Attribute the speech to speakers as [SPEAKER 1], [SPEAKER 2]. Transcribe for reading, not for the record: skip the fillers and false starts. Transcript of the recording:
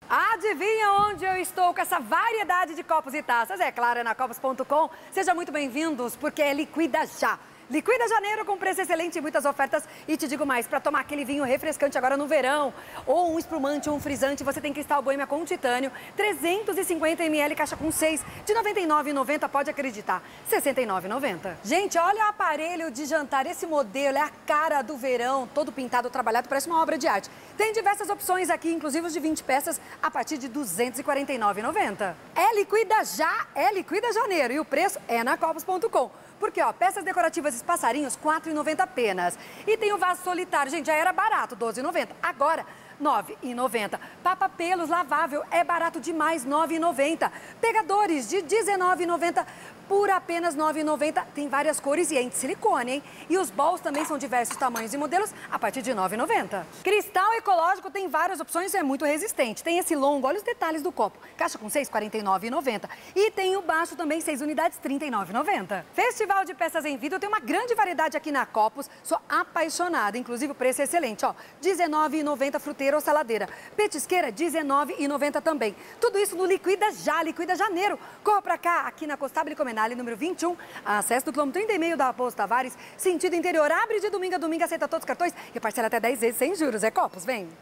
[SPEAKER 1] Adivinha onde eu estou com essa variedade de copos e taças? É claro, é na Copos.com. Sejam muito bem-vindos, porque é Liquida Já. Liquida Janeiro com preço excelente e muitas ofertas. E te digo mais, para tomar aquele vinho refrescante agora no verão, ou um espumante ou um frisante, você tem Cristal Boêmia com titânio, 350 ml, caixa com 6, de R$ 99,90, pode acreditar, R$ 69,90. Gente, olha o aparelho de jantar, esse modelo é a cara do verão, todo pintado, trabalhado, parece uma obra de arte. Tem diversas opções aqui, inclusive os de 20 peças, a partir de R$ 249,90. É Liquida Já, é Liquida Janeiro, e o preço é na Copos.com. Porque, ó, peças decorativas e passarinhos, R$ 4,90 apenas. E tem o vaso solitário, gente, já era barato, R$ 12,90. Agora, R$ 9,90. Papa pelos lavável, é barato demais, R$ 9,90. Pegadores de R$ 19,90 por apenas R$ 9,90. Tem várias cores e é em silicone, hein? E os bowls também são diversos tamanhos e modelos a partir de R$ 9,90. Cristal ecológico tem várias opções e é muito resistente. Tem esse longo, olha os detalhes do copo. Caixa com 6, R$ 49,90. E tem o baixo também, 6 unidades, R$ 39,90. Festival de peças em vidro tem uma grande variedade aqui na Copos. Sou apaixonada, inclusive o preço é excelente, ó. R$ 19,90 fruteira ou saladeira. Petisqueira, R$ 19,90 também. Tudo isso no Liquida Já, Liquida Janeiro. Corra pra cá, aqui na Costábil Comenale, número 21, acesso do quilômetro 30,5 da Raposo Tavares, sentido interior. Abre de domingo a domingo, aceita todos os cartões e parcela até 10 vezes sem juros. É Copos, vem!